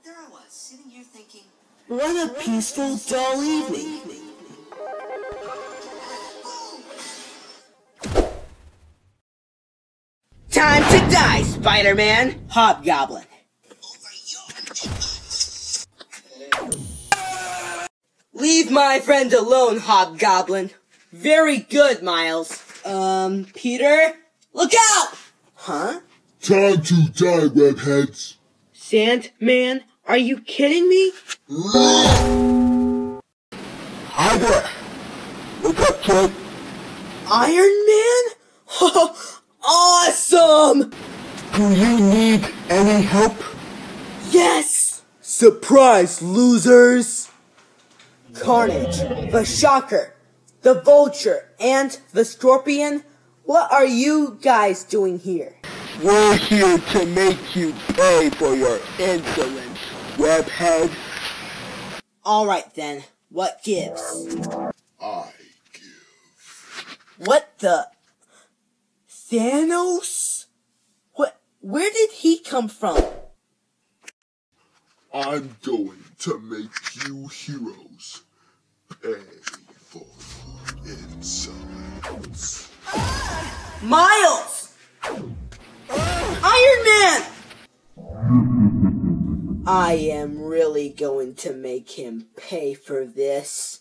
There I was, sitting here thinking, what a peaceful, dull evening. Time to die, Spider-Man! Hobgoblin. Leave my friend alone, Hobgoblin. Very good, Miles. Peter? Look out! Huh? Time to die, webheads. Sandman, are you kidding me? Hi there. Look up, kid. Iron Man? Awesome! Do you need any help? Yes! Surprise, losers! Carnage, the Shocker, the Vulture, and the Scorpion? What are you guys doing here? We're here to make you pay for your insolence, webhead. Alright then, what gives? I give. What the? Thanos? Where did he come from? I'm going to make you heroes pay for your insolence. Miles! Iron Man! I am really going to make him pay for this.